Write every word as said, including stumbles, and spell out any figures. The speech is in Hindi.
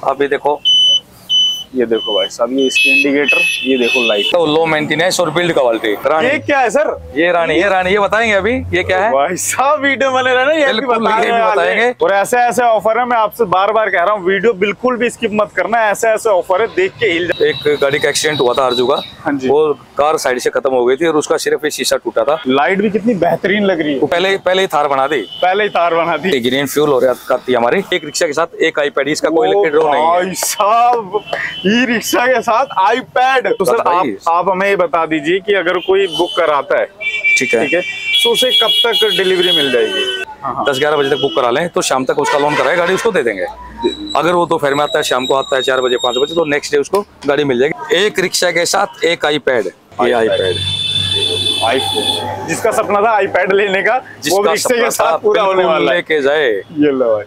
अभी देखो, ये देखो भाई साहब, ये इसके इंडिकेटर, ये देखो लाइट, तो लो मेंटेनेंस और बिल्ड क्वालिटी। ये क्या है सर? ये रानी, ये रानी, ये बताएंगे अभी ये क्या है भाई साहब वीडियो बने रहना, ये भी बिल्कुल, बताने ये भी वाले। बताएंगे। और ऐसे ऐसे ऑफर है, मैं आपसे बार बार कह रहा हूँ, वीडियो बिल्कुल भी स्किप मत करना, ऐसे ऐसे ऑफर है, देख के हिल जाए। एक गाड़ी का एक्सीडेंट हुआ था अर्जू का, हाँ जी। वो कार साइड से खत्म हो गई थी और उसका सिर्फ एक शीशा टूटा था। लाइट भी कितनी बेहतरीन लग रही है, वो पहले पहले ही थार बना दी, पहले ही तार बना दी। ग्रीन फ्यूल हो रहा थी हमारी। एक रिक्शा के साथ एक आईपैड, इसका कोई इलेक्ट्रिक ड्रॉ नहीं है। भाई साहब, ई रिक्शा के साथ आईपैड। तो सर आप आप हमें ये बता दीजिए कि अगर कोई बुक कराता है, ठीक है ठीक है, तो उसे कब तक डिलीवरी मिल जाएगी? हाँ। दस ग्यारह बजे तक बुक करा लें तो शाम तक उसका लोन कराए, गाड़ी उसको दे देंगे। अगर वो दोपहर में आता है, शाम को आता है चार बजे पाँच बजे, तो नेक्स्ट डे उसको गाड़ी मिल जाएगी। एक रिक्शा के साथ एक आईपैड, ये आईपैड आईफोन, जिसका सपना था आईपैड लेने का, वो जिसका रिक्शे सपना के साथ पूरा होने वाला है। लेके जाए। ये लो भाई,